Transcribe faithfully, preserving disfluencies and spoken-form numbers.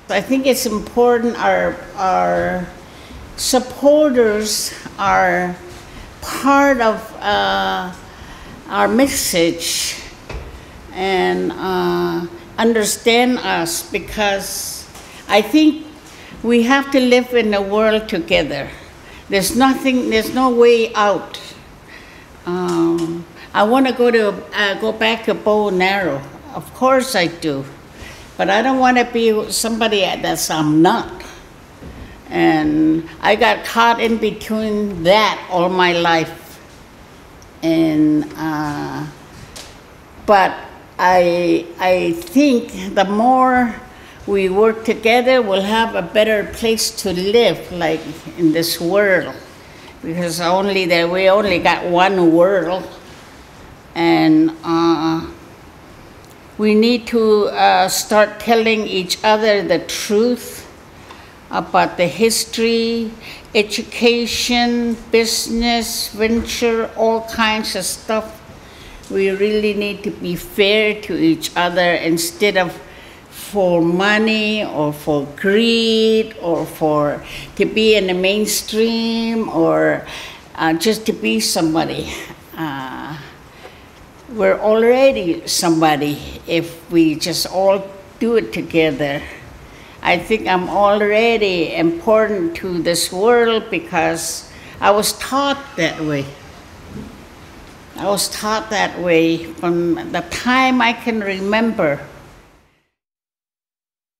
I think it's important our, our supporters are part of uh, our message and uh, understand us, because I think we have to live in the world together. There's nothing, there's no way out. Um, I want to go to uh, go back to bow and arrow. Of course I do, but I don't want to be somebody that I'm not. And I got caught in between that all my life. And uh, but I I think the more we work together, we'll have a better place to live, like in this world, because only that we only got one world, and uh, we need to uh, start telling each other the truth about the history, education, business, venture, all kinds of stuff. We really need to be fair to each other instead of for money or for greed or for to be in the mainstream or uh, just to be somebody. Uh, we're already somebody if we just all do it together. I think I'm already important to this world because I was taught that way. I was taught that way from the time I can remember.